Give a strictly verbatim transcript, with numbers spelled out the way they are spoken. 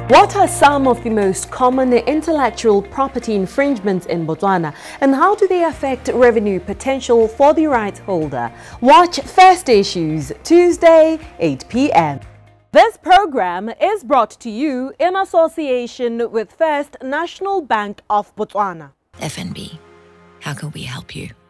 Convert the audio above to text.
What are some of the most common intellectual property infringements in Botswana, and how do they affect revenue potential for the rights holder? Watch First Issues, Tuesday, eight p m This program is brought to you in association with First National Bank of Botswana. F N B, how can we help you?